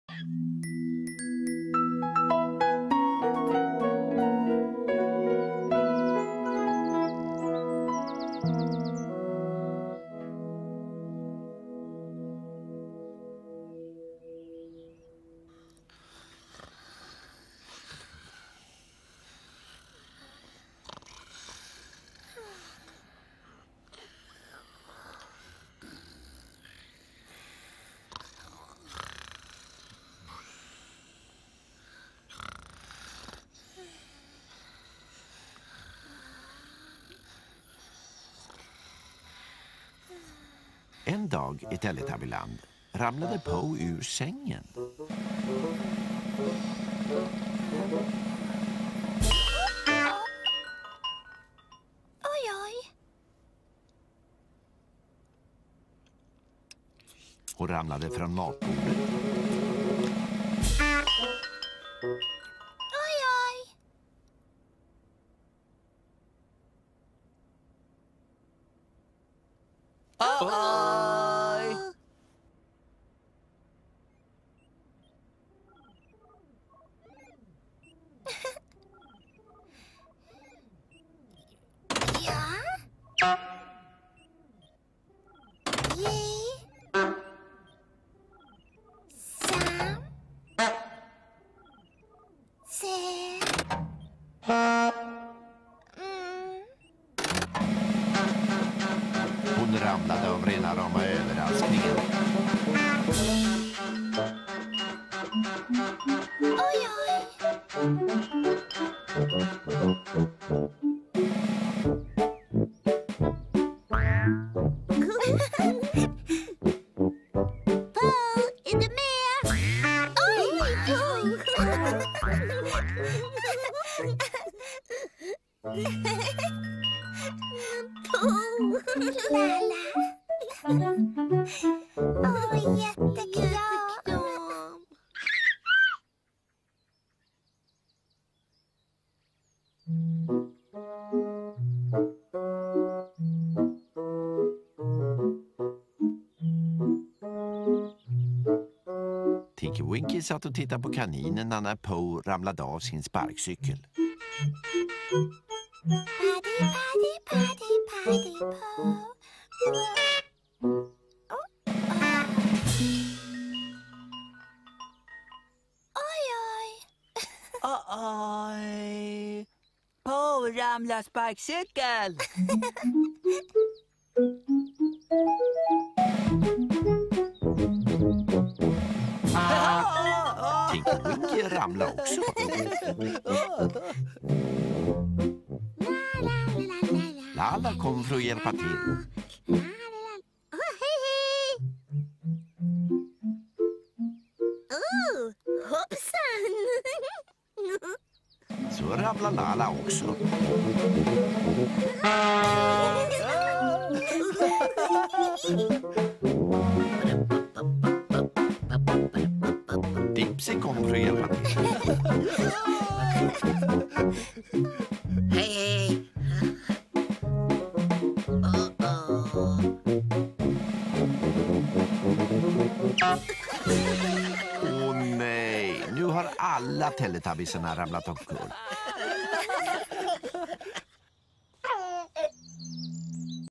En dag i Teletubbyland ramlade Poe ur sängen. Oj, oj. Och ramlade från matbordet. Oj, oj. Oj! Ja. J. Sam. C. Hon ramlade av rena rama överraskningen. Oj, oj. Poe, är du med? Oj, oj. Poe. Lala. Åh, jättekul. Tinky Winky satt och tittade på kaninerna när Poe ramlade av sin sparkcykel. Paddy, paddy, paddy, paddy, Poe. Oj, oj. Oj! Poe ramlar sparkcykel! Tinky Winky ramlade också. Lala kom för att hjälpa till. Hoppsan! Så ramlade Lala också. Dipsy kom för att hjälpa till. Hej, hej. Åh nej, nu har alla Teletubbiesarna ramlat omkull.